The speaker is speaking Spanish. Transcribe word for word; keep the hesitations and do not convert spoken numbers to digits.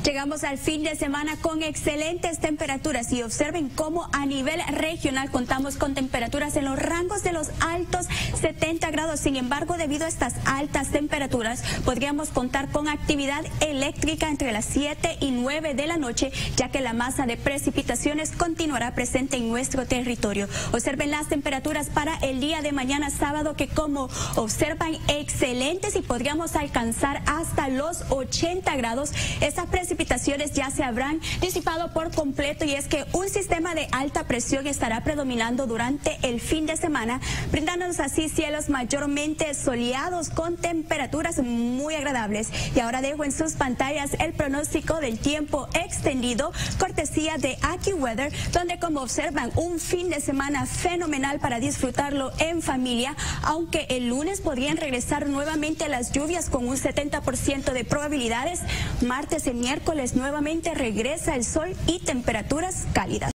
Llegamos al fin de semana con excelentes temperaturas y observen cómo a nivel regional contamos con temperaturas en los rangos de los altos setenta grados. Sin embargo, debido a estas altas temperaturas, podríamos contar con actividad eléctrica entre las siete y nueve de la noche, ya que la masa de precipitaciones continuará presente en nuestro territorio. Observen las temperaturas para el día de mañana sábado, que como observan, excelentes, y podríamos alcanzar hasta los ochenta grados. Estas precipitaciones ya se habrán disipado por completo, y es que un sistema de alta presión estará predominando durante el fin de semana, brindándonos así cielos mayormente soleados con temperaturas muy agradables. Y ahora dejo en sus pantallas el pronóstico del tiempo extendido, cortesía de AccuWeather, donde como observan, un fin de semana fenomenal para disfrutarlo en familia, aunque el lunes podrían regresar nuevamente las lluvias con un setenta por ciento de probabilidades. Martes y miércoles nuevamente regresa el sol y temperaturas cálidas.